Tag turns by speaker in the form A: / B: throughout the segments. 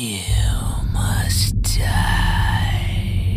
A: You must die.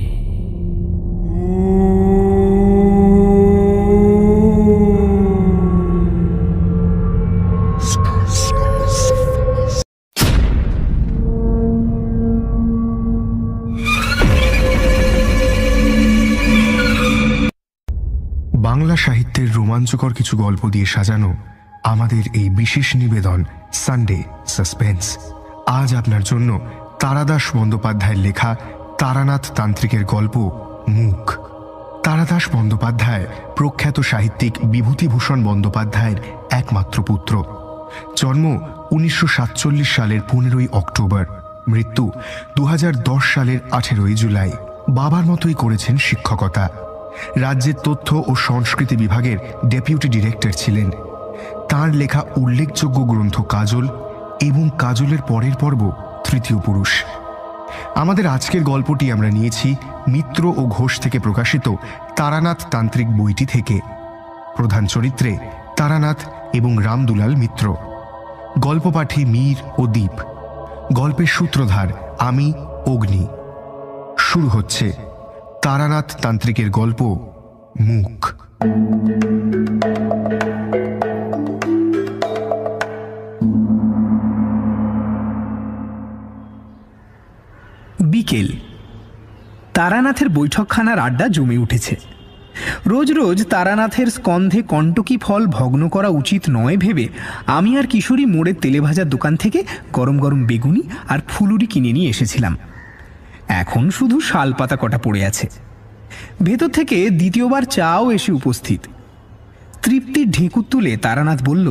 B: Bangla সাহিত্যের রোমাঞ্চকর কিছু গল্প দিয়ে সাজানো আমাদের এই বিশেষ নিবেদন সানডে সাসপেন্স। আজ আপনার জন্য তারাদাস বন্দ্যোপাধ্যায়ের লেখা তারানাথ তান্ত্রিকের গল্প মুখ। তারাদাস বন্দ্যোপাধ্যায় প্রখ্যাত সাহিত্যিক বিভূতিভূষণ বন্দ্যোপাধ্যায়ের একমাত্র পুত্র। জন্ম 1947 সালের 15ই অক্টোবর, মৃত্যু 2010 সালের 18ই জুলাই। বাবার মতোই করেছেন শিক্ষকতা। রাজ্যের তথ্য ও সংস্কৃতি বিভাগের ডেপুটি ডিরেক্টর ছিলেন। তাঁর লেখা উল্লেখযোগ্য গ্রন্থ কাজল এবং কাজলের পরের পর্ব তৃতীয় পুরুষ। আমাদের আজকের গল্পটি আমরা নিয়েছি মিত্র ও ঘোষ থেকে প্রকাশিত তারানাথ তান্ত্রিক বইটি থেকে। প্রধান চরিত্রে তারানাথ এবং রামদুলাল মিত্র, গল্প পাঠে মীর ও দীপ, গল্পের সূত্রধার আমি অগ্নি। শুরু হচ্ছে তারানাথ তান্ত্রিকের গল্প মুখ।
C: বিকেল। তারানাথের বৈঠকখানার আড্ডা জমে উঠেছে। রোজ রোজ তারানাথের স্কন্ধে কণ্টকি ফল ভগ্ন করা উচিত নয় ভেবে আমি আর কিশোরী মোড়ের তেলে ভাজার দোকান থেকে গরম গরম বেগুনি আর ফুলুরি কিনে নিয়ে এসেছিলাম। এখন শুধু শাল পাতা কটা পড়ে আছে। ভেতর থেকে দ্বিতীয়বার চাও এসে উপস্থিত। তৃপ্তির ঢেকুর তুলে তারানাথ বলল,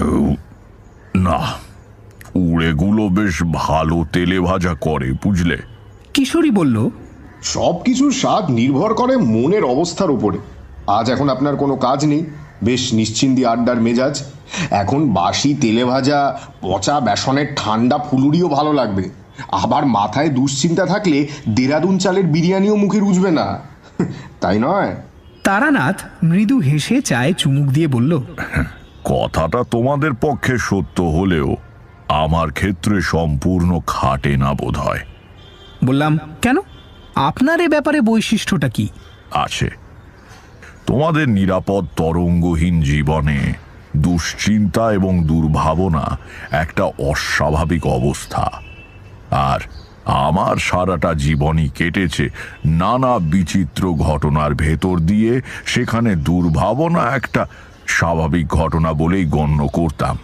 D: না, উড়েগুলো বেশ ভালো তেলে ভাজা করে, বুঝলে?
C: কিশোরী বলল,
E: সবকিছুর স্বাদ নির্ভর করে মনের অবস্থার উপরে। আজ এখন আপনার কোনো কাজ নেই, বেশ নিশ্চিন্তি আড্ডার মেজাজ। এখন বাসি তেলে ভাজা পচা বেসনের ঠান্ডা ফুলুরিও ভালো লাগবে। আবার মাথায় দুশ্চিন্তা থাকলে দেরাদুন চালের বিরিয়ানিও মুখে রুজবে না, তাই নয়?
C: তারানাথ মৃদু হেসে চায়ে চুমুক দিয়ে বলল,
D: কথাটা তোমাদের পক্ষে সত্য হলেও আমার ক্ষেত্রে সম্পূর্ণ খাটে না বোধ হয়।
C: বললাম, কেন? আপনার এ ব্যাপারে বৈশিষ্ট্যটা কি?
D: আছে। তোমাদের নিরাপদ তরঙ্গহীন জীবনে দুশ্চিন্তা এবং দুর্ভাবনা একটা অস্বাভাবিক অবস্থা, আর আমার সারাটা জীবনই কেটেছে নানা বিচিত্র ঘটনার ভেতর দিয়ে। সেখানে দুর্ভাবনা একটা স্বাভাবিক ঘটনা বলেই গণ্য করতাম।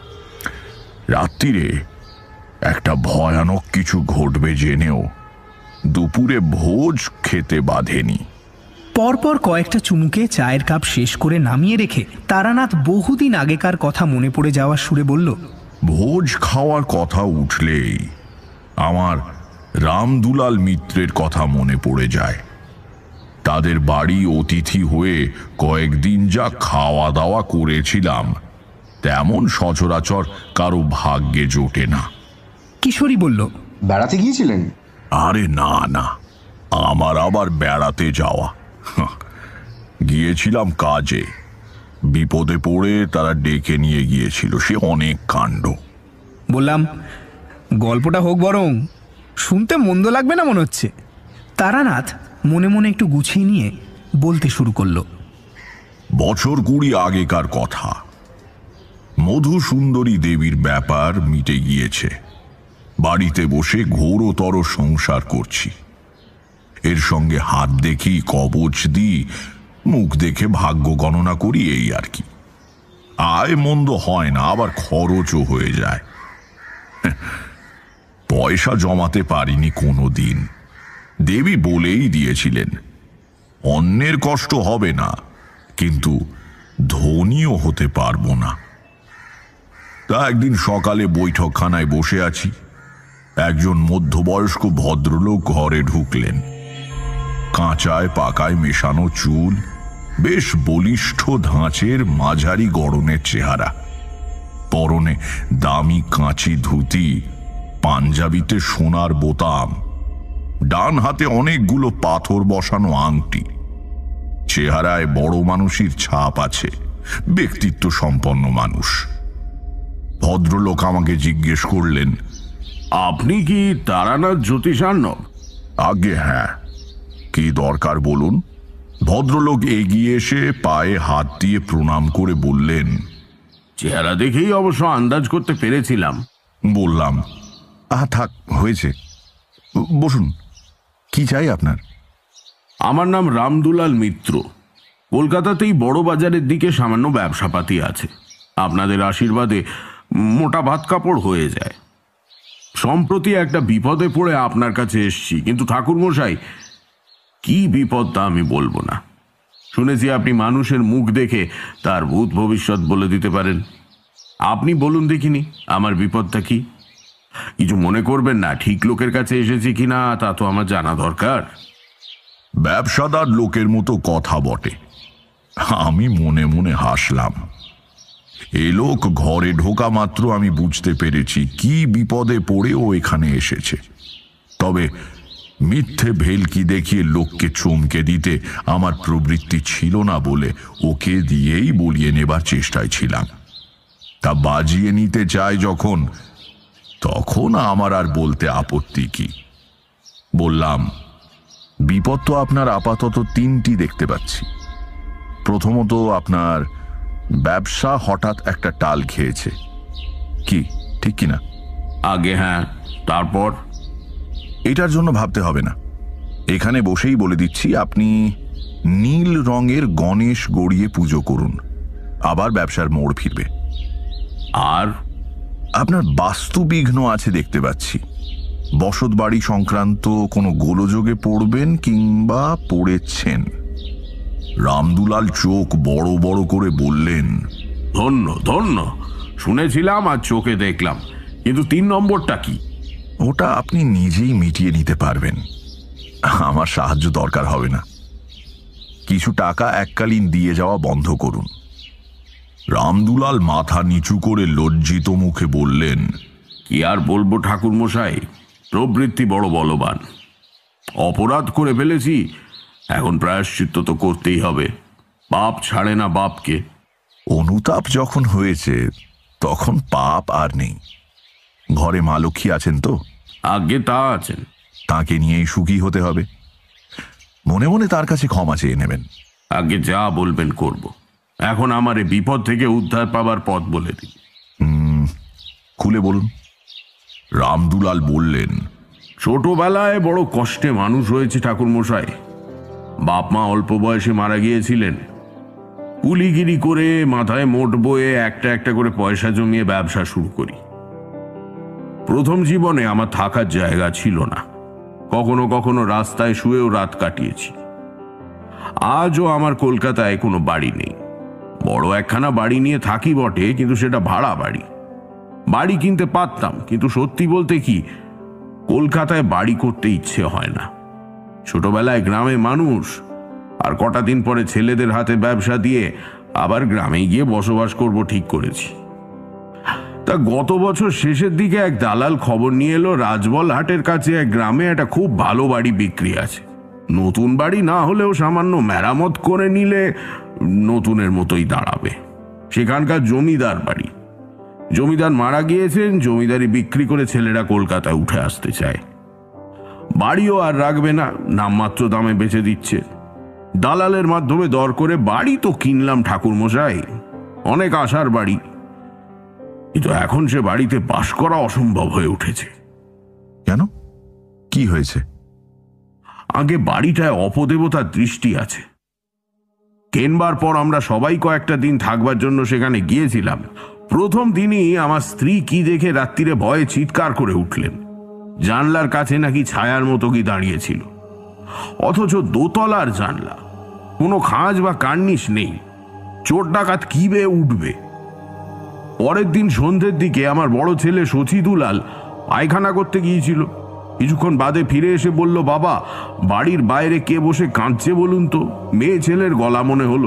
D: রাত্রিরে একটা ভয়ানক কিছু ঘটবে জেনেও দুপুরে ভোজ খেতে বাঁধেনি।
C: পরপর কয়েকটা চুমুকে চায়ের কাপ শেষ করে নামিয়ে রেখে তারানাথ বহুদিন আগেকার কথা মনে পড়ে যাওয়ার সুরে বলল,
D: ভোজ খাওয়ার কথা উঠলেই আমার রামদুলাল মিত্রের কথা মনে পড়ে যায়। তাদের বাড়ি অতিথি হয়ে কয়েকদিন যা খাওয়া দাওয়া করেছিলাম তেমন সচরাচর কারো ভাগ্যে জোটে না।
C: কিশোরী বলল,
E: বেড়াতে গিয়েছিলেন?
D: আরে না না, আমার আবার বেড়াতে যাওয়া? গিয়েছিলাম কাজে। বিপদে পড়ে তারা ডেকে নিয়ে গিয়েছিল, সে অনেক কাণ্ড।
C: বললাম, গল্পটা হোক বরং, শুনতে মন্দ লাগবে না মনে হচ্ছে। তারানাথ মনে মনে একটু গুছিয়ে নিয়ে বলতে শুরু করল,
D: বছর 20 আগেকার কথা। মধু সুন্দরী দেবীর ব্যাপার মিটে গিয়েছে। বাড়িতে বসে ঘোরতর সংসার করছি। এর সঙ্গে হাত দেখি, কবচ দিই, মুখ দেখে ভাগ্য গণনা করি, এই আর কি। আয় মন্দ হয় না, আবার খরচও হয়ে যায়। পয়সা জমাতে পারিনি কোনো দিন। দেবী বলেই দিয়েছিলেন, অন্যের কষ্ট হবে না, কিন্তু ধনীও হতে পারবো না। তা একদিন সকালে বৈঠকখানায় বসে আছি। একজন মধ্যবয়স্ক ভদ্রলোক ঘরে ঢুকলেন। কাঁচায় পাকায় মেশানো চুল, বেশ বলিষ্ঠ ধাঁচের মাঝারি গড়নের চেহারা, পরনে দামি কাঁচি ধুতি, পাঞ্জাবিতে সোনার বোতাম, ডান হাতে অনেকগুলো পাথর বসানো আংটি। চেহারায় বড় মানুষের ছাপ আছে, ব্যক্তিত্ব সম্পন্ন মানুষ। ভদ্রলোক আমাকে জিজ্ঞেস করলেন,
F: আপনি কি তারানাথ জ্যোতিষার্ণব?
D: আগে হ্যাঁ, কি দরকার বলুন। ভদ্রলোক এগিয়ে এসে পায়ে হাত দিয়ে প্রণাম করে বললেন।
F: চেহারা দেখেই অবশ্য আন্দাজ করতে পেরেছিলাম।
D: বললাম, থাক, হয়েছে, বসুন। কি চাই আপনার?
F: আমার নাম রামদুলাল মিত্র। কলকাতাতেই বড় বাজারের দিকে সামান্য ব্যবসাপাতি আছে। আপনাদের আশীর্বাদে মোটা ভাত কাপড় হয়ে যায়। সম্প্রতি একটা বিপদে পড়ে আপনার কাছে এসছি, কিন্তু ঠাকুরমশাই, কি বিপদ তা আমি বলবো না। শুনেছি আপনি মানুষের মুখ দেখে তার ভূত ভবিষ্যৎ বলে দিতে পারেন। আপনি বলুন দেখিনি আমার বিপদটা কি। কিছু মনে করবেন না, ঠিক লোকের কাছে এসেছি কিনা তা তো আমার জানা দরকার।
D: ব্যবসাদার লোকের মতো কথা বটে। আমি মনে মনে হাসলাম। এ লোক ঘরে ঢোকা মাত্র আমি বুঝতে পেরেছি কি বিপদে পড়ে ও এখানে এসেছে। তবে মিথ্যে ভেলকি দেখিয়ে লোককে চমকে দিতে আমার প্রবৃত্তি ছিল না বলে ওকে দিয়েই বলিয়ে নেবার চেষ্টায় ছিলাম। তা বাজিয়ে নিতে চায় যখন, তখন আমার আর বলতে আপত্তি কি। বললাম, বিপদ তো আপনার আপাতত তিনটি দেখতে পাচ্ছি। প্রথমত, আপনার ব্যবসা হঠাৎ একটা টাল খেয়েছে। কি ঠিক কিনা?
F: আগে হ্যাঁ, তারপর?
D: এটার জন্য ভাবতে হবে না, এখানে বসেই বলে দিচ্ছি। আপনি নীল রঙের গণেশ গড়িয়ে পুজো করুন, আবার ব্যবসার মোড় ফিরবে।
F: আর
D: আপনার বাস্তুবিঘ্ন আছে দেখতে পাচ্ছি। বসত বাড়ি সংক্রান্ত কোনো গোলযোগে পড়বেন কিংবা পড়েছেন। রামদুলাল চোখ বড় বড় করে বললেন,
F: ধন্য ধন্য, শুনেছিলাম আর চোখে দেখলাম, কিন্তু 3 নম্বরটা কি?
D: ওটা আপনি নিজেই মিটিয়ে নিতে পারবেন, আমার সাহায্য দরকার হবে না। কিছু টাকা এককালীন দিয়ে যাওয়া বন্ধ করুন। রামদুলাল মাথা নিচু করে লজ্জিত মুখে বললেন,
F: কি আর বলবো ঠাকুরমশাই, প্রবৃত্তি বড় বলবান। অপরাধ করে ফেলেছি, এখন প্রায়শ্চিত্ত তো করতেই হবে। পাপ ছাড়ে না বাপকে।
D: অনুতাপ যখন হয়েছে তখন পাপ আর নেই। ঘরে মা লক্ষ্মী আছেন তো?
F: আগে তা আছেন।
D: তাকে নিয়েই সুখী হতে হবে। মনে মনে তার কাছে ক্ষমা চেয়ে নেবেন।
F: আগে যা বলবেন করব। এখন আমার এই বিপদ থেকে উদ্ধার পাবার পথ বলে দিন।
D: খুলে বলুন। রামদুলাল বললেন,
F: ছোটবেলায় বড় কষ্টে মানুষ হয়েছে ঠাকুরমশাই। বাপ মা অল্প বয়সে মারা গিয়েছিলেন। কুলিগিরি করে মাথায় মোট বয়ে একটা একটা করে পয়সা জমিয়ে ব্যবসা শুরু করি। প্রথম জীবনে আমার থাকার জায়গা ছিল না, কখনো কখনো রাস্তায় শুয়েও রাত কাটিয়েছি। আজও আমার কলকাতায় কোনো বাড়ি নেই। বড় একখানা বাড়ি নিয়ে থাকি বটে, কিন্তু সেটা ভাড়া বাড়ি। বাড়ি কিনতে পারতাম, কিন্তু সত্যি বলতে কি, কলকাতায় বাড়ি করতে ইচ্ছে হয় না। ছোটবেলায় গ্রামে মানুষ, আর কটা দিন পরে ছেলেদের হাতে ব্যবসা দিয়ে আবার গ্রামে গিয়ে বসবাস করব ঠিক করেছি। তা গত বছর শেষের দিকে এক দালাল খবর নিয়ে এলো, রাজবল হাটের কাছে এক গ্রামে একটা খুব ভালো বাড়ি বিক্রি আছে। নতুন বাড়ি না হলেও সামান্য মেরামত করে নিলে নতুনের মতোই দাঁড়াবে। সেখানকার জমিদার বাড়ি। জমিদার মারা গিয়েছেন, জমিদারি বিক্রি করে ছেলেরা কলকাতায় উঠে আসতে চায়। বাড়িও আর রাখবে না, নামমাত্র দামে বেচে দিচ্ছে। দালালের মাধ্যমে দর করে বাড়ি তো কিনলাম ঠাকুরমশাই, অনেক আশার বাড়ি। কিন্তু এখন সে বাড়িতে বাস করা অসম্ভব হয়ে উঠেছে।
D: কেন? কি হয়েছে?
F: আগে বাড়িটায় অপদেবতার দৃষ্টি আছে। কেনবার পর আমরা সবাই কয়েকটা দিন থাকবার জন্য সেখানে গিয়েছিলাম। প্রথম দিনই আমার স্ত্রী কি দেখে রাত্রিরে ভয়ে চিৎকার করে উঠলেন। জানলার কাছে নাকি ছায়ার মতো কি দাঁড়িয়েছিল, অথচ দোতলার জানলা, কোনো খাঁজ বা কার্নিশ নেই। চোর ডাকাত কি বেয়ে উঠবে? পরের দিন সন্ধ্যের দিকে আমার বড় ছেলে শচীদুলাল পায়খানা করতে গিয়েছিল। কিছুক্ষণ বাদে ফিরে এসে বলল, বাবা, বাড়ির বাইরে কে বসে কাঁদছে বলুন তো? মেয়ে ছেলের গলা মনে হলো।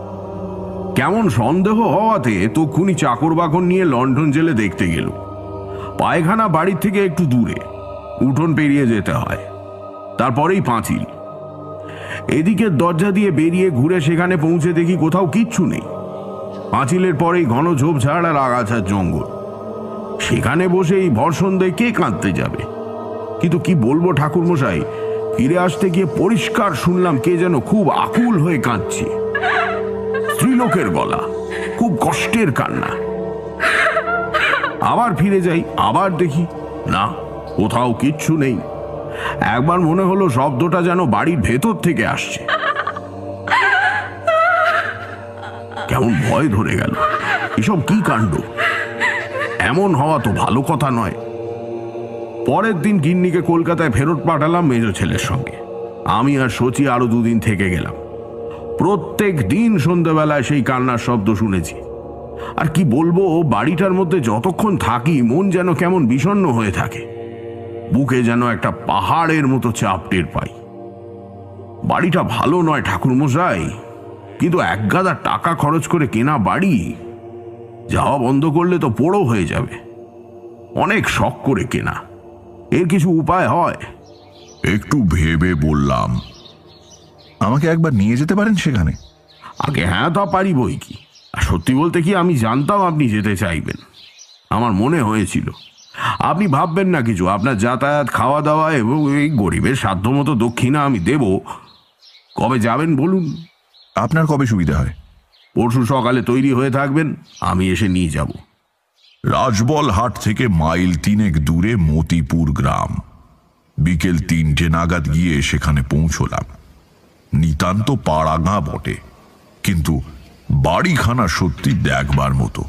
F: কেমন সন্দেহ হওয়াতে তক্ষুনি চাকর বাকর নিয়ে লন্ডন জেলে দেখতে গেল। পায়খানা বাড়ির থেকে একটু দূরে, উঠোন পেরিয়ে যেতে হয়, তারপরেই পাঁচিল। এদিকের দরজা দিয়ে বেরিয়ে ঘুরে সেখানে পৌঁছে দেখি কোথাও কিচ্ছু নেই। পাঁচিলের পরেই ঘন ঝোপঝাড় আর আগাছার জঙ্গল। সেখানে বসে এই ভর সন্ধ্যায় কে কাঁদতে যাবে? কিন্তু কি বলবো ঠাকুরমশাই, ফিরে আসতে গিয়ে পরিষ্কার শুনলাম কে যেন খুব আকুল হয়ে কাঁদছে। স্ত্রীলোকের গলা, খুব কষ্টের কান্না। আবার ফিরে যাই, আবার দেখি না, কোথাও কিচ্ছু নেই। একবার মনে হলো শব্দটা যেন বাড়ির ভেতর থেকে আসছে। কেমন ভয় ধরে গেল, এসব কি কাণ্ড, এমন হওয়া তো ভালো কথা নয়। পরের দিন গিন্নিকে কলকাতায় ফেরত পাঠালাম মেজ ছেলের সঙ্গে। আমি আর সচি আরো 2 দিন থেকে গেলাম। প্রত্যেক দিন সন্ধ্যাবেলায় সেই কান্নার শব্দ শুনেছি। আর কি বলবো, বাড়িটার মধ্যে যতক্ষণ থাকি মন যেন কেমন বিষণ্ণ হয়ে থাকে, বুকে যেন একটা পাহাড়ের মতো চাপ টের পাই। বাড়িটা ভালো নয় ঠাকুরমশাই, কিন্তু 1 গাদা টাকা খরচ করে কেনা বাড়ি, যাওয়া বন্ধ করলে তো পোড়ো হয়ে যাবে। অনেক শখ করে কেনা, এর কিছু উপায় হয়?
D: একটু ভেবে বললাম, আমাকে একবার নিয়ে যেতে পারেন সেখানে?
F: আগে হ্যাঁ, তা পারি বই কি। আর সত্যি বলতে কি, আমি জানতাম আপনি যেতে চাইবেন। আমার মনে হয়েছিল। আপনি ভাববেন না কিছু, আপনার যাতায়াত, খাওয়া দাওয়া এবং এই গরিবের সাধ্যমতো দক্ষিণা আমি দেব। কবে যাবেন বলুন?
D: আপনার কবে সুবিধা হয়?
F: পরশু সকালে তৈরি হয়ে থাকবেন, আমি এসে নিয়ে যাব।
D: রাজবল হাট থেকে মাইল 3 দূরে মতিপুর গ্রাম। বিকেল 3টে নাগাদ গিয়ে সেখানে পৌঁছলাম। নিতান্ত পাড়াগাঁ বটে, কিন্তু বাড়িখানা সত্যি দেখবার মতো।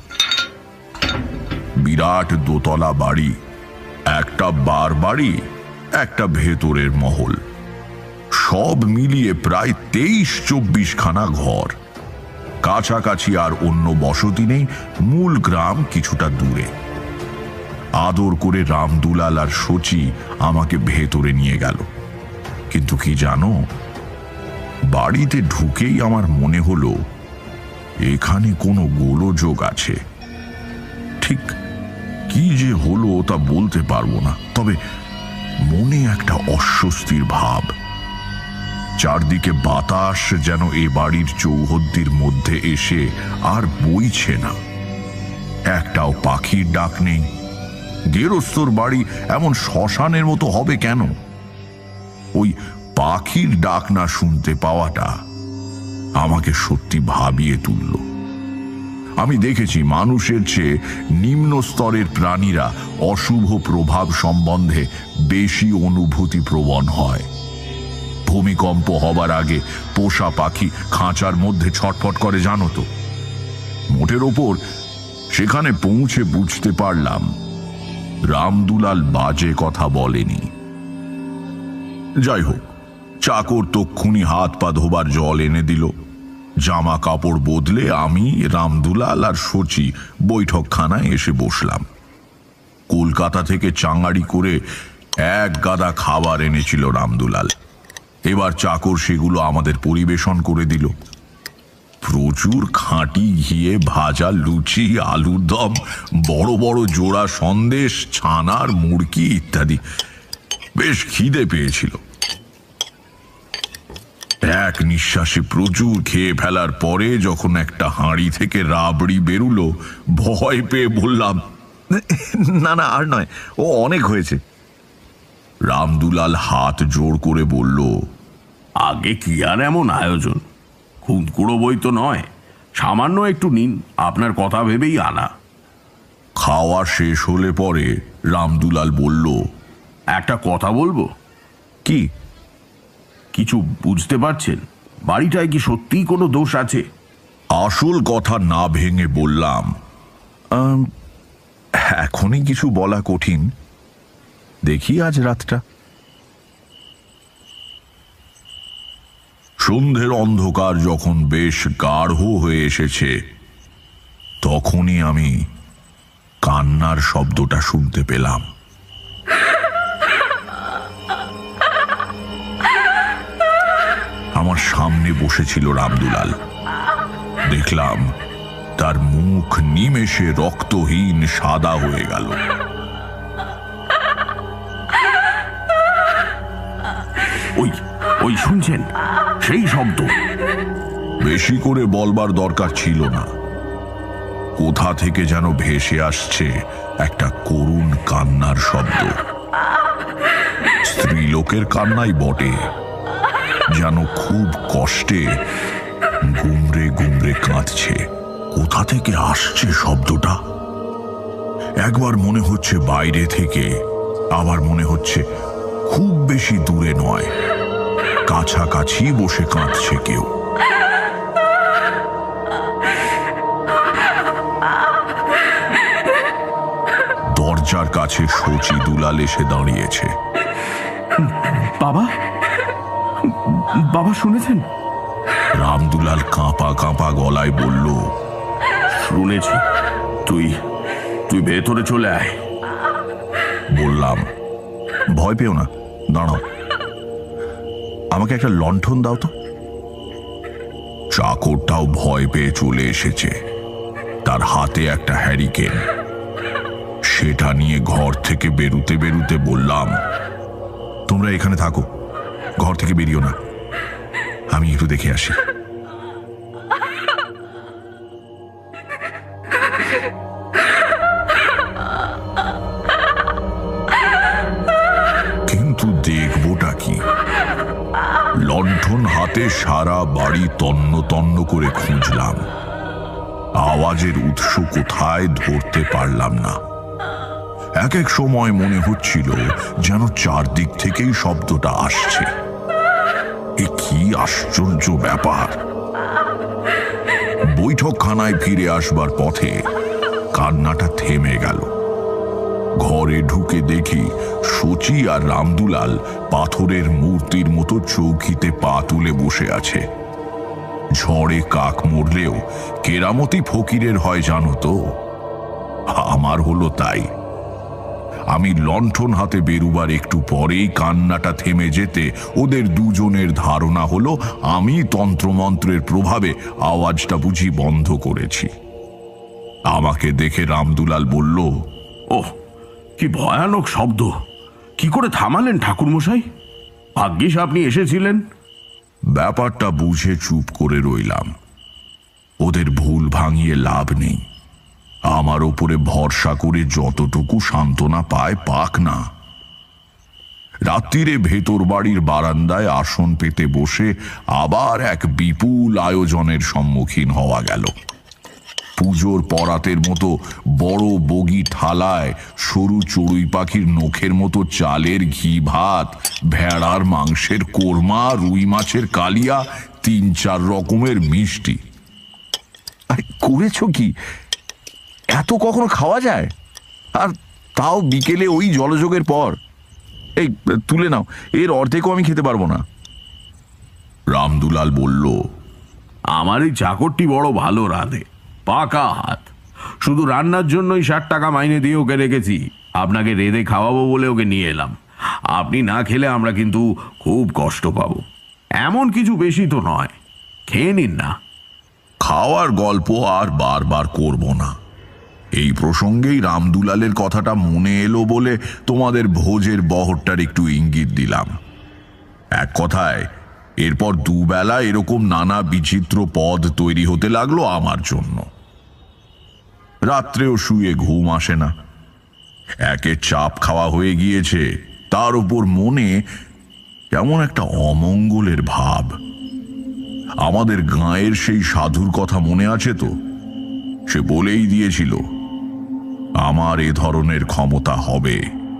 D: বিরাট দোতলা বাড়ি, একটা বার বাড়ি, একটা ভেতরের মহল, সব মিলিয়ে প্রায় 23-24 খানা ঘর। কাছাকাছি আর অন্য বসতি নেই, মূল গ্রাম কিছুটা দূরে। আদর করে রামদুলাল আর সচি আমাকে ভেতরে নিয়ে গেল। কিন্তু কি জানো, বাড়িতে ঢুকেই আমার মনে হলো এখানে কোনো গোলযোগ আছে। ঠিক কি যে হলো তা বলতে পারবো না, তবে মনে একটা অস্বস্তির ভাব। চারদিকে বাতাস যেন এ বাড়ির চৌহদ্দির মধ্যে এসে আর বইছে না। একটাও পাখির ডাক নেই। গেরস্তর বাড়ি এমন শ্মশানের মতো হবে কেন? ওই পাখির ডাক না শুনতে পাওয়াটা আমাকে সত্যি ভাবিয়ে তুলল। আমি দেখেছি মানুষের চেয়ে নিম্ন স্তরের প্রাণীরা অশুভ প্রভাব সম্বন্ধে বেশি অনুভূতি প্রবণ হয়। ভূমিকম্প হবার আগে পোষা পাখি খাঁচার মধ্যে ছটফট করে, জানো তো? মোটের ওপর সেখানে পৌঁছে বুঝতে পারলাম রামদুলাল বাজে কথা বলেনি। যাই হোক, চাকর তক্ষুনি হাত পা ধোবার জল এনে দিল। জামা কাপড় বদলে আমি, রামদুলাল আর সচি বৈঠকখানায় এসে বসলাম। কলকাতা থেকে চাঙাড়ি করে 1 গাদা খাবার এনেছিল রামদুলাল। এবার চাকর সেগুলো আমাদের পরিবেশন করে দিল। প্রচুর খাঁটি ঘিয়ে ভাজা লুচি, আলুর দম, বড় বড় জোড়া সন্দেশ, ছানার মুড়কি ইত্যাদি। বেশ খিদে পেয়েছিল। এক নিঃশ্বাসে প্রচুর খেয়ে ফেলার পরে যখন একটা হাঁড়ি থেকে রাবড়ি বেরুলো, ভয় পেয়ে বললাম,
G: না না, আর নয়, ও অনেক হয়েছে।
D: রামদুলাল হাত জোড় করে বলল,
F: আগে কি আর এমন আয়োজন, খুঁতকুড়ো বই তো নয়, সামান্য একটু নিন, আপনার কথা ভেবেই আনা।
D: খাওয়া শেষ হলে পরে রামদুলাল বলল,
F: একটা কথা বলবো।
G: কি?
F: কিছু বুঝতে পারছেন? বাড়িটায় কি সত্যিই কোনো দোষ আছে?
D: আসল কথা না ভেঙে বললাম,
G: এখনই কিছু বলা কঠিন, দেখি আজ রাতটা।
D: সন্ধ্যের অন্ধকার যখন বেশ গাঢ় হয়ে এসেছে, তখনই আমি কান্নার শব্দটা শুনতে পেলাম। আমার সামনে বসেছিল রামদুলাল। দেখলাম তার মুখ নিমেষে রক্তহীন সাদা হয়ে গেল।
F: ওই ওই শুনছেন সেই শব্দ?
D: বেশি করে বলবার দরকার ছিল না। কোথা থেকে যেন ভেসে আসছে একটা করুণ কান্নার শব্দ। স্ত্রীলোকের কান্নাই বটে, যেন খুব কষ্টে গুমরে গুমরে কাঁদছে। কোথা থেকে আসছে শব্দটা? একবার মনে হচ্ছে বাইরে থেকে, আবার মনে হচ্ছে খুব বেশি দূরে নয়, কাছাকাছি বসে কাঁদছে কেউ। দরজার কাছে শচী দুলাল এসে দাঁড়িয়েছে।
F: বাবা, বাবা শুনেছেন?
D: রামদুলাল কাঁপা কাঁপা গলায় বলল,
F: শুনেছি। তুই তুই ভেতরে চলে আয়।
D: বললাম, ভয় পেও না, দাঁড়াও, আমাকে একটা লণ্ঠন দাও তো। চাকরটাও ভয় পেয়ে চলে এসেছে। তার হাতে একটা হ্যারিকেন। সেটা নিয়ে ঘর থেকে বেরুতে বেরুতে বললাম, তোমরা এখানে থাকো, ঘর থেকে বেরিও না, আমি একটু দেখে আসি। কিন্তু দেখবোটা কি? লণ্ঠন হাতে সারা বাড়ি তন্ন তন্ন করে খুঁজলাম, আওয়াজের উৎস কোথায় ধরতে পারলাম না। এক এক সময় মনে হচ্ছিল যেন চারদিক থেকেই শব্দটা আসছে। এ কি আশ্চর্য ব্যাপার! বৈঠকখানায় ফিরে আসবার পথে কান্নাটা থেমে গেল। ঘরে ঢুকে দেখি শচী আর রামদুলাল পাথরের মূর্তির মতো চৌকিতে পা তুলে বসে আছে। ঝড়ে কাক মরলেও কেরামতি ফকিরের হয় জানো তো, আমার হলো তাই। আমি লণ্ঠন হাতে বেরুবার একটু পরেই কান্নাটা থেমে যেতে ওদের দুজনের ধারণা হলো আমি তন্ত্রমন্ত্রের প্রভাবে আওয়াজটা বুঝি বন্ধ করেছি। আমাকে দেখে রামদুলাল বলল,
F: ওহ, কি ভয়ানক শব্দ! কি করে থামালেন ঠাকুরমশাই? ভাগ্যিস আপনি এসেছিলেন।
D: ব্যাপারটা বুঝে চুপ করে রইলাম। ওদের ভুল ভাঙিয়ে লাভ নেই। আমার ওপরে ভরসা করে যতটুকু সান্ত্বনা পায় পাক না। রাত্রিরে ভেতর বাড়ির বারান্দায় আসন পেতে বসে আবার এক বিপুল আয়োজনের সম্মুখীন হওয়া গেল। পুজোর পরাতের মতো বড় বগি থালায় সরু চড়ুই পাখির নখের মতো চালের ঘি ভাত, ভেড়ার মাংসের কোরমা, রুই মাছের কালিয়া, ৩-৪ রকমের মিষ্টি।
G: আরে করেছো কি? এত কখনো খাওয়া যায়? আর তাও বিকেলে ওই জলযোগের পর। এই তুলে নাও, এর অর্ধেকও আমি খেতে পারবো না।
D: রামদুলাল বলল,
F: আমার এই চাকরটি বড় ভালো রাঁধে, পাকা হাত। শুধু রান্নার জন্যই ৬০ টাকা মাইনে দিয়ে ওকে রেখেছি। আপনাকে রেঁধে খাওয়াবো বলে ওকে নিয়ে এলাম। আপনি না খেলে আমরা কিন্তু খুব কষ্ট পাবো। এমন কিছু বেশি তো নয়, খেয়ে নিন না।
D: খাওয়ার গল্প আর বারবার করব না। এই প্রসঙ্গেই রামদুলালের কথাটা মনে এলো বলে তোমাদের ভোজের বহরটার একটু ইঙ্গিত দিলাম। এক কথায় এরপর দুবেলা এরকম নানা বিচিত্র পদ তৈরি হতে লাগলো আমার জন্য। রাত্রেও শুয়ে ঘুম আসে না। একে চাপ খাওয়া হয়ে গিয়েছে, তার উপর মনে কেমন একটা অমঙ্গলের ভাব। আমাদের গাঁয়ের সেই সাধুর কথা মনে আছে তো? সে বলেই দিয়েছিল আমার এ ধরনের ক্ষমতা হবে।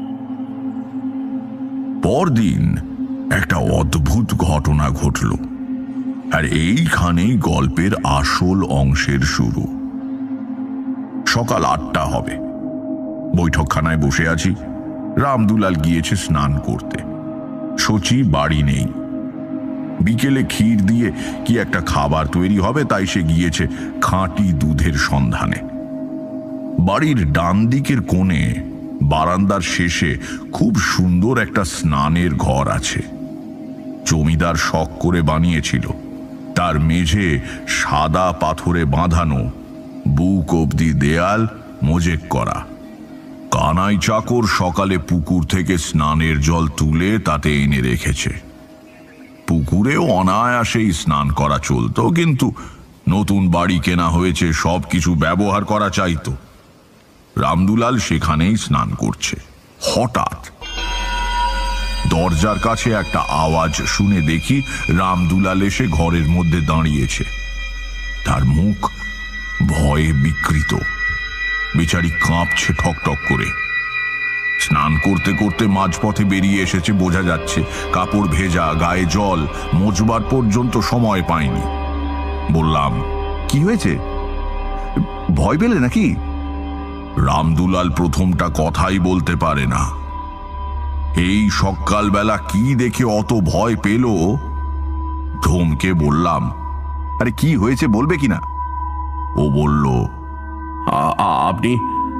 D: পরদিন একটা অদ্ভুত ঘটনা ঘটল, আর এইখানেই গল্পের আসল অংশের শুরু। সকাল ৮টা হবে। বৈঠকখানায় বসে আছি। রামদুলাল গিয়েছে স্নান করতে। শচী বাড়ি নেই। বিকেলে ক্ষীর দিয়ে কি একটা খাবার তৈরি হবে, তাই সে গিয়েছে খাঁটি দুধের সন্ধানে। বাড়ির ডান দিকের কোণে বারান্দার শেষে খুব সুন্দর একটা স্নানের ঘর আছে। জমিদার শখ করে বানিয়েছিল। তার মেঝে সাদা পাথরে বাঁধানো, বুক অবধি দেয়াল, মোজেক করা। কানাই চাকর সকালে পুকুর থেকে স্নানের জল তুলে তাতে এনে রেখেছে। পুকুরেও অনায়াসেই স্নান করা চলত, কিন্তু নতুন বাড়ি কেনা হয়েছে, সব কিছু ব্যবহার করা চাইতো। রামদুলাল সেখানেই স্নান করছে। হঠাৎ দরজার কাছে একটা আওয়াজ শুনে দেখি রামদুলাল এসে ঘরের মধ্যে দাঁড়িয়েছে। তার মুখ ভয়ে বিকৃত, বেচারি কাঁপছে ঠকঠক করে। স্নান করতে করতে মাঝপথে বেরিয়ে এসেছে বোঝা যাচ্ছে। কাপড় ভেজা, গায়ে জল, মোছবার পর্যন্ত সময় পায়নি। বললাম,
G: কি হয়েছে? ভয় পেলে নাকি?
D: রামদুলাল প্রথমটা কথাই বলতে পারে না। এই সকালবেলা কি দেখে অত ভয় পেল? ধমকে বললাম,
G: আরে কি হয়েছে বলবে কিনা?
D: ও বলল,
F: আপনি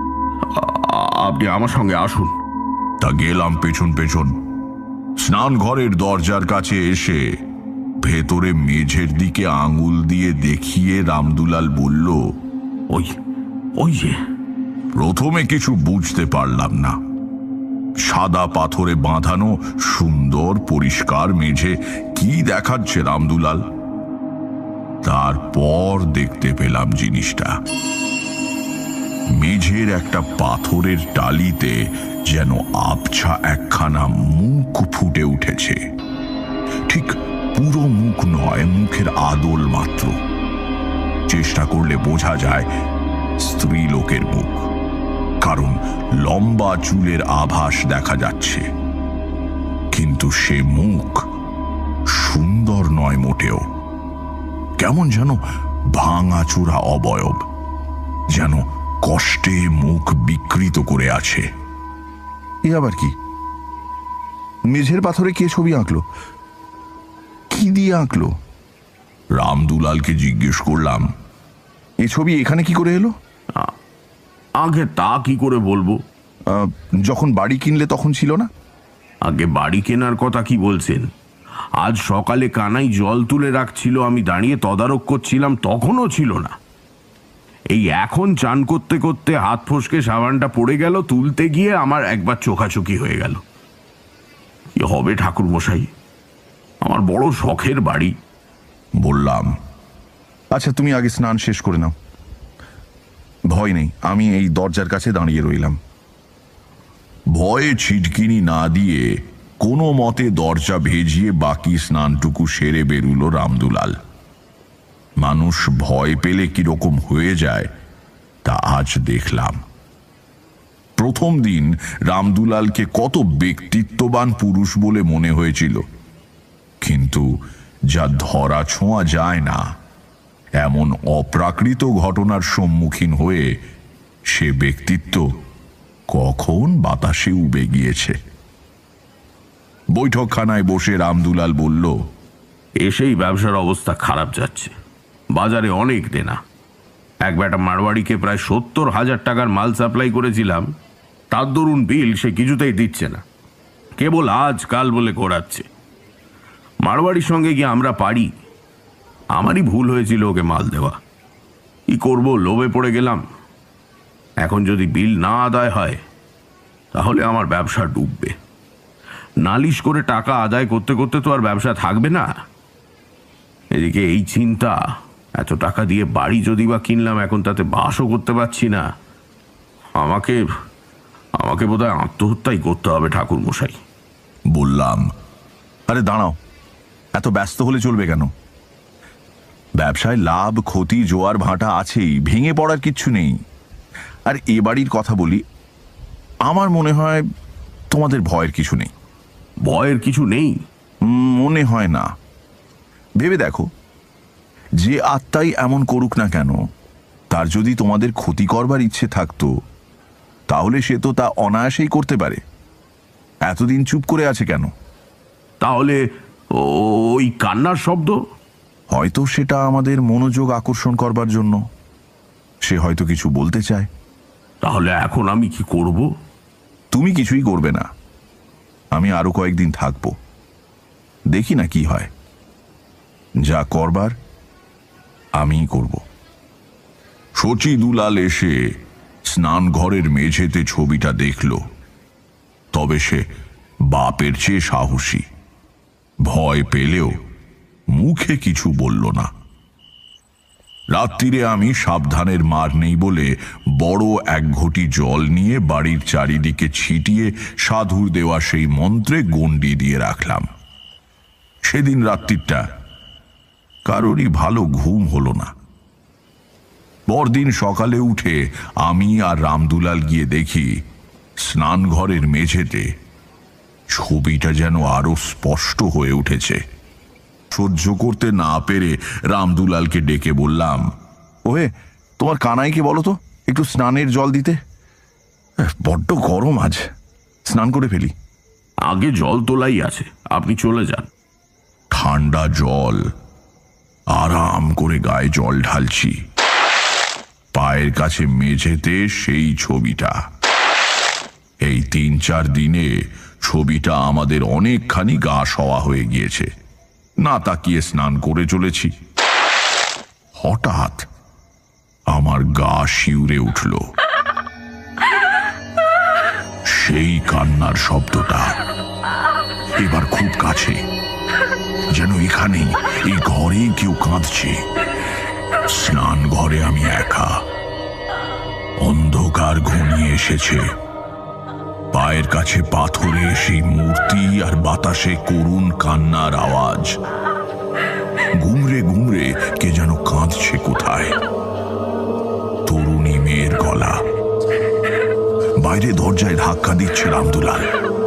F: আমার সঙ্গে আসুন।
D: তা গেলাম পেছন পেছন। স্নান ঘরের দরজার কাছে এসে ভেতরে মেঝের দিকে আঙুল দিয়ে দেখিয়ে রামদুলাল বলল,
F: ওই যে।
D: প্রথমে কিছু বুঝতে পারলাম না। সাদা পাথরে বাঁধানো সুন্দর পরিষ্কার মেঝে, কি দেখাচ্ছে রামদুলাল? তারপর দেখতে পেলাম জিনিসটা। মেঝের একটা পাথরের টালিতে যেন আবছা একখানা মুখ ফুটে উঠেছে। ঠিক পুরো মুখ নয়, মুখের আদল মাত্র। চেষ্টা করলে বোঝা যায় স্ত্রী লোকের মুখ, কারণ লম্বা চুলের আভাস দেখা যাচ্ছে। কিন্তু সে মুখ সুন্দর নয় মোটেও। কেমন যেন ভাঙাচোরা অবয়ব, যেন কষ্টে মুখ বিকৃত করে আছে।
G: এ আবার কি? মেঝের পাথরে কে ছবি আঁকলো? কি দিয়ে আঁকলো?
D: রামদুলালকে জিজ্ঞেস করলাম,
G: এ ছবি এখানে কি করে এলো?
F: আগে তা কি করে বলবো?
G: যখন বাড়ি কিনলে তখন ছিল না?
F: আগে বাড়ি কেনার কথা কি বলছেন? আজ সকালে কানাই জল তুলে রাখছিল, আমি দাঁড়িয়ে তদারক করছিলাম, তখনও ছিল না। এই এখন চান করতে করতে হাত ফসকে সাবানটা পড়ে গেল, তুলতে গিয়ে আমার একবার চোখাচোখি হয়ে গেল। কি হবে ঠাকুর মশাই, আমার বড় শখের বাড়ি।
D: বললাম,
G: আচ্ছা তুমি আগে স্নান শেষ করে নাও, ভয় নেই, আমি এই দরজার কাছে দাঁড়িয়ে রইলাম।
D: ভয়ে ছিটকিনি না দিয়ে কোনো মতে দরজা ভেজিয়ে বাকি স্নানটুকু সেরে বেরুল রামদুলাল। মানুষ ভয় পেলে কিরকম হয়ে যায় তা আজ দেখলাম। প্রথম দিন রামদুলালকে কত ব্যক্তিত্ববান পুরুষ বলে মনে হয়েছিল, কিন্তু যা ধরা ছোঁয়া যায় না এমন অপ্রাকৃত ঘটনার সম্মুখীন হয়ে সে ব্যক্তিত্ব কখন বাতাসে উবে গিয়েছে। বৈঠকখানায় বসে রামদুলাল বলল,
F: এসেই ব্যবসার অবস্থা খারাপ যাচ্ছে। বাজারে অনেক দেনা। এক বেটা মারওয়াড়িকে প্রায় 70,000 টাকার মাল সাপ্লাই করেছিলাম, তার দরুন বিল সে কিছুতেই দিচ্ছে না, কেবল আজ কাল বলে ঘোরাচ্ছে। মারওয়াড়ির সঙ্গে গিয়ে আমরা পারি, আমারই ভুল হয়েছিল ওকে মাল দেওয়া। কি করব, লোভে পড়ে গেলাম। এখন যদি বিল না আদায় হয় তাহলে আমার ব্যবসা ডুববে। নালিশ করে টাকা আদায় করতে করতে তো আর ব্যবসা থাকবে না। এদিকে এই চিন্তা, এত টাকা দিয়ে বাড়ি যদি বা কিনলাম, এখন তাতে বাসও করতে পারছি না। আমাকে বোধহয় আত্মহত্যাই করতে হবে ঠাকুর মশাই।
D: বললাম,
G: আরে দাঁড়াও, এত ব্যস্ত হলে চলবে কেন? ব্যবসায় লাভ ক্ষতি জোয়ার ভাঁটা আছেই, ভেঙে পড়ার কিচ্ছু নেই। আর এ বাড়ির কথা বলি, আমার মনে হয় তোমাদের ভয়ের কিছু নেই।
F: ভয়ের কিছু নেই
G: মনে হয় না। ভেবে দেখো, যে আত্মাই এমন করুক না কেন, তার যদি তোমাদের ক্ষতি করবার ইচ্ছে থাকতো তাহলে সে তো তা অনায়াসেই করতে পারে। এতদিন চুপ করে আছে কেন?
F: তাহলে ওই কান্নার শব্দ?
G: হয়তো সেটা আমাদের মনোযোগ আকর্ষণ করবার জন্য। সে হয়তো কিছু বলতে চায়।
F: তাহলে এখন আমি কি করব?
G: তুমি কিছুই করবে না, আমি আরো কয়েকদিন থাকবো, দেখি না কি হয়। যা করবার আমিই করব।
D: শচীদুলাল এসে স্নান ঘরের মেঝেতে ছবিটা দেখল, তবে সে বাপের চেয়ে সাহসী। ভয় পেলেও মুখে কিছু বলল না। রাত্রিরে আমি সাবধানের মার নেই বলে বড় এক ঘটি জল নিয়ে বাড়ির চারিদিকে ছিটিয়ে সাধুর দেওয়া সেই মন্ত্রে গণ্ডি দিয়ে রাখলাম। সেদিন রাত্রিটা কারোরই ভালো ঘুম হলো না। পরদিন সকালে উঠে আমি আর রামদুলাল গিয়ে দেখি স্নানঘরের মেঝেতে ছবিটা যেন আরো স্পষ্ট হয়ে উঠেছে। সহ্য করতে না পেরে রামদুলালকে ডেকে বললাম,
G: ওহে, তোমার কানাইকে বলো তো একটু স্নানের জল দিতে। বড্ড গরম আজ, স্নান করে ফেলি।
F: আগে জল তোলাই আছে, আপনি চলে যান।
D: ঠান্ডা জল, আরাম করে গায়ে জল ঢালছি। পায়ের কাছে মেঝেতে সেই ছবিটা। এই ৩-৪ দিনে ছবিটা আমাদের অনেকখানি গা সওয়া হয়ে গিয়েছে। না তাকিয়ে স্নান করে চলেছি। হঠাৎ আমার গা শিউরে উঠল। সেই কান্নার শব্দটা এবার খুব কাছে, যেন এখানেই, এই ঘরেই কেউ কাঁদছে। স্নান ঘরে আমি একা, অন্ধকার ঘনিয়ে এসেছে। পায়ের কাছে পাথরে সেই মূর্তি আর বাতাসে করুণ কান্নার আওয়াজ। ঘুমরে ঘুমরে কে যেন কাঁদছে কোথায়। তরুণী মেয়ের গলা। বাইরে দরজায় ধাক্কা দিচ্ছে রামদুলাল।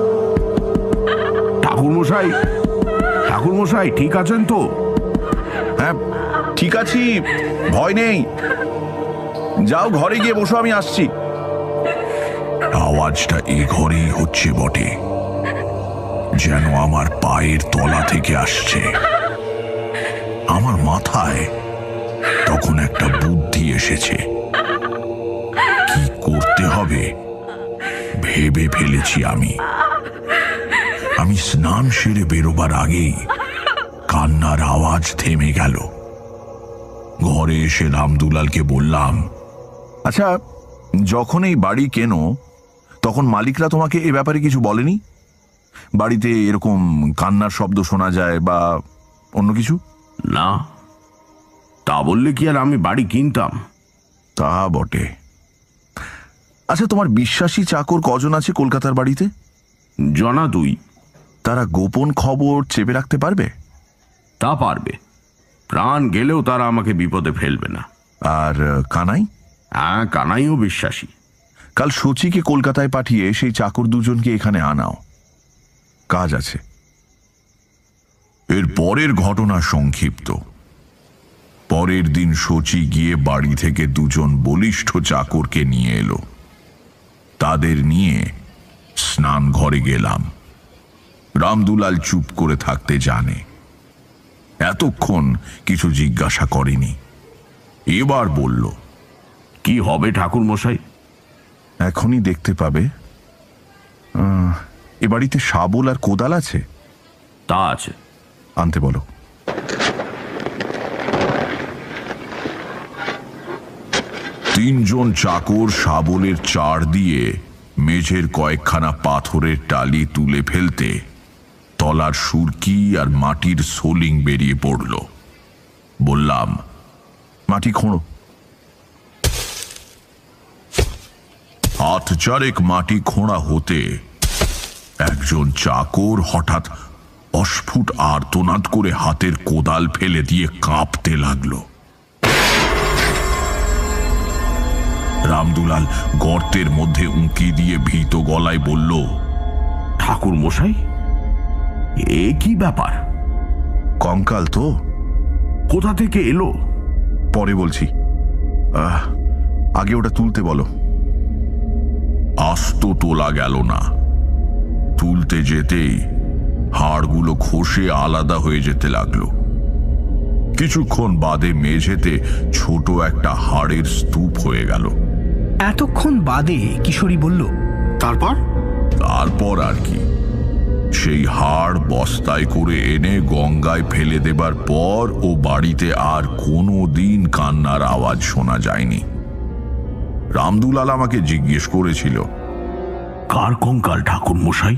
F: ঠাকুরমশাই, ঠাকুরমশাই ঠিক আছেন তো?
G: হ্যাঁ ঠিক আছি, ভয় নেই। যাও ঘরে গিয়ে বসো, আমি আসছি।
D: আওয়াজটা এ ঘরেই হচ্ছে বটে, যেন আমার পায়ের তলা থেকে আসছে। আমার মাথায় তখন একটা বুদ্ধি এসেছে। কি করতে হবে ভেবে ফেলেছি আমি। স্নান সেরে বেরোবার আগেই কান্নার আওয়াজ থেমে গেল। ঘরে এসে রামদুলালকে বললাম,
G: আচ্ছা, যখন এই বাড়ি কেনো তখন মালিকরা তোমাকে এ ব্যাপারে কিছু বলেনি? বাড়িতে এরকম কান্নার শব্দ শোনা যায় বা অন্য কিছু?
F: না, তা বললে কি আর আমি বাড়ি কিনতাম?
G: তা বটে। আচ্ছা, তোমার বিশ্বাসী চাকর কজন আছে কলকাতার বাড়িতে?
F: জনা 2।
G: তারা গোপন খবর চেপে রাখতে পারবে?
F: তা পারবে, প্রাণ গেলেও তারা আমাকে বিপদে ফেলবে না।
G: আর কানাই?
F: হ্যাঁ, কানাইও বিশ্বাসী।
G: কাল সচিকে কলকাতায় পাঠিয়ে সেই চাকর দুজনকে এখানে আনাও, কাজ আছে।
D: এর পরের ঘটনা সংক্ষিপ্ত। পরের দিন সচি গিয়ে বাড়ি থেকে 2জন বলিষ্ঠ চাকরকে নিয়ে এলো। তাদের নিয়ে স্নান ঘরে গেলাম। রামদুলাল চুপ করে থাকতে জানে, এতক্ষণ কিছু জিজ্ঞাসা করেনি। এবার বলল,
F: কি হবে ঠাকুরমশাই?
G: এখনই দেখতে পাবে। এ বাড়িতে শাবল আর কোদাল আছে?
F: তা আছে।
G: আনতে বলো।
D: তিনজন চাকর শাবলের চার দিয়ে মেঝের কয়েকখানা পাথরের টালি তুলে ফেলতে তলার সুরকি আর মাটির সোলিং বেরিয়ে পড়ল। বললাম,
G: মাটি খোঁড়ো।
D: হাত চারেক মাটি খোঁড়া হতে একজন চাকর হঠাৎ অস্ফুট আর্তনাদ করে হাতের কোদাল ফেলে দিয়ে কাঁপতে লাগলো। রামদুলাল গর্তের মধ্যে উঁকি দিয়ে ভীত গলায় বলল,
F: ঠাকুরমশাই, এ কি ব্যাপার?
G: কঙ্কাল তো।
F: কোথা থেকে এলো?
G: পরে বলছি, আগে ওটা তুলতে বলো।
D: আস্ত তোলা গেল না। তুলতে যেতেই হাড়গুলো খসে আলাদা হয়ে যেতে লাগলো। কিছুক্ষণ বাদে মেঝেতে ছোট একটা হাড়ের স্তূপ হয়ে গেল।
C: এতক্ষণ বাদে কিশোরী বলল,
E: তারপর?
D: তারপর আর কি, সেই হাড় বস্তায় করে এনে গঙ্গায় ফেলে দেবার পর ও বাড়িতে আর কোনো দিন কান্নার আওয়াজ শোনা যায়নি। রামদুলাল আমাকে জিজ্ঞেস করেছিল,
F: কার কঙ্কাল ঠাকুরমশাই?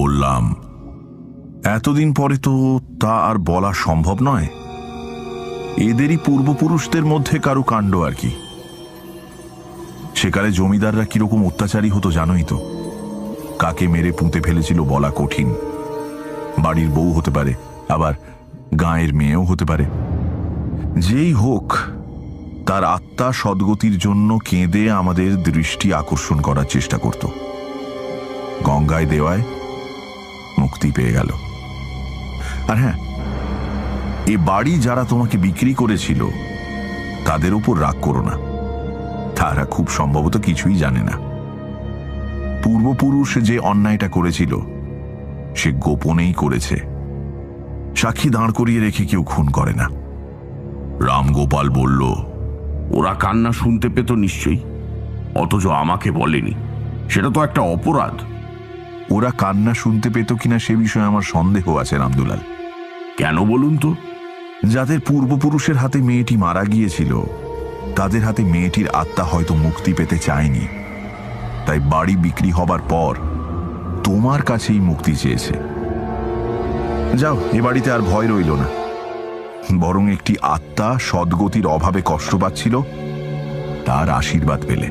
D: বললাম,
G: এতদিন পরে তো তা আর বলা সম্ভব নয়। এদেরই পূর্বপুরুষদের মধ্যে কারো কাণ্ড আর কি। সেকালে জমিদাররা কিরকম অত্যাচারী হতো জানোই তো। কাকে মেরে পুঁতে ফেলেছিল বলা কঠিন। বাড়ির বউ হতে পারে, আবার গাঁয়ের মেয়েও হতে পারে। যেই হোক, তার আত্মা সদ্গতির জন্য কেঁদে আমাদের দৃষ্টি আকর্ষণ করার চেষ্টা করত। গঙ্গায় দেওয়ায় মুক্তি পেয়ে গেল। আর হ্যাঁ, এ বাড়ি যারা তোমাকে বিক্রি করেছিল তাদের উপর রাগ করো না। তারা খুব সম্ভবত কিছুই জানে না। পূর্বপুরুষ যে অন্যায়টা করেছিল সে গোপনেই করেছে। সাক্ষী দাঁড় করিয়ে রেখে কেউ খুন করে না।
F: রামগোপাল বলল, ওরা কান্না শুনতে পেত নিশ্চয়ই, অথচ আমাকে বলেনি। সেটা তো একটা অপরাধ।
G: ওরা কান্না শুনতে পেত কিনা সে বিষয়ে আমার সন্দেহ আছে রামদুলাল।
F: কেন বলুন তো?
G: যাদের পূর্বপুরুষের হাতে মেয়েটি মারা গিয়েছিল তাদের হাতে মেয়েটির আত্মা হয়তো মুক্তি পেতে চায়নি, তাই বাড়ি বিক্রি হবার পর তোমার কাছেই মুক্তি চেয়েছে। যাও, এ বাড়িতে আর ভয় রইল না। বরং একটি আত্মা সদ্গতির অভাবে কষ্ট পাচ্ছিল, তার আশীর্বাদ পেলে।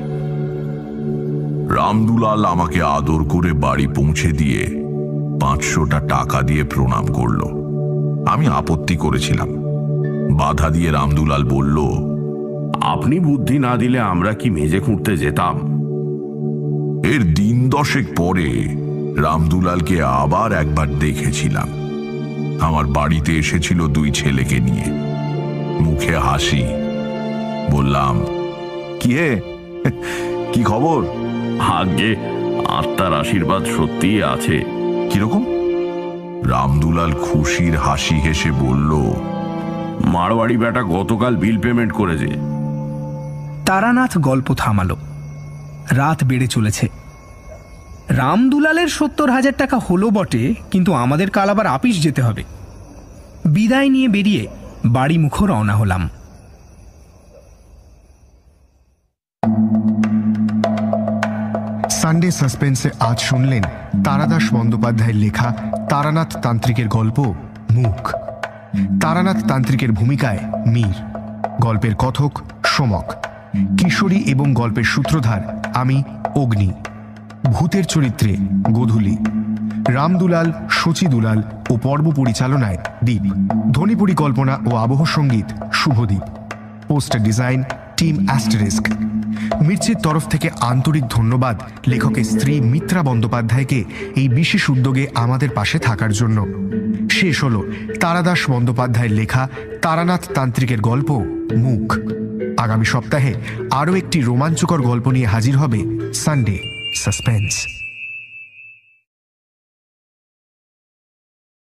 D: রামদুলাল আমাকে আদর করে বাড়ি পৌঁছে দিয়ে 500টা টাকা দিয়ে প্রণাম করল। আমি আপত্তি করেছিলাম। বাধা দিয়ে রামদুলাল বলল,
F: আপনি বুদ্ধি না দিলে আমরা কি মেজে খুঁড়তে যেতাম?
D: এর দিন 10 পরে রামদুলালকে আবার একবার দেখেছিলাম। আমার বাড়িতে এসেছিল 2 ছেলেকে নিয়ে। মুখে হাসি। বললাম,
G: কি হে, কি খবর?
F: আগে আত্মার আশীর্বাদ সত্যিই আছে।
G: কিরকম?
D: রামদুলাল খুশির হাসি হেসে বলল,
F: মারওয়াড়ি বেটা গতকাল বিল পেমেন্ট করেছে।
C: তারানাথ গল্প থামালো। রাত বেড়ে চলেছে। রামদুলালের 70,000 টাকা হলো বটে, কিন্তু আমাদের কাল আবার আপিস যেতে হবে। বিদায় নিয়ে বেরিয়ে বাড়ি মুখ রওনা হলাম।
B: সানডে সাসপেন্সে আজ শুনলেন তারাদাস বন্দ্যোপাধ্যায়ের লেখা তারানাথ তান্ত্রিকের গল্প মুখ। তারানাথ তান্ত্রিকের ভূমিকায় মীর, গল্পের কথক সোমক, কিশোরী এবং গল্পের সূত্রধার আমি অগ্নি, ভূতের চরিত্রে গোধূলি, রামদুলাল, শচী দুলাল ও পর্ব পরিচালনায় দীপ, ধ্বনি পরিকল্পনা ও আবহ সঙ্গীত Subhadeep, poster design team asterisk. মির্চির তরফ থেকে আন্তরিক ধন্যবাদ লেখকের স্ত্রী মিত্রা বন্দ্যোপাধ্যায়কে এই বিশেষ উদ্যোগে আমাদের পাশে থাকার জন্য। শেষ হল তারাদাস বন্দ্যোপাধ্যায়ের লেখা তারানাথ তান্ত্রিকের গল্প মুখ। আগামী সপ্তাহে আরও একটি রোমাঞ্চকর গল্প নিয়ে হাজির হবে সানডে সাসপেন্স।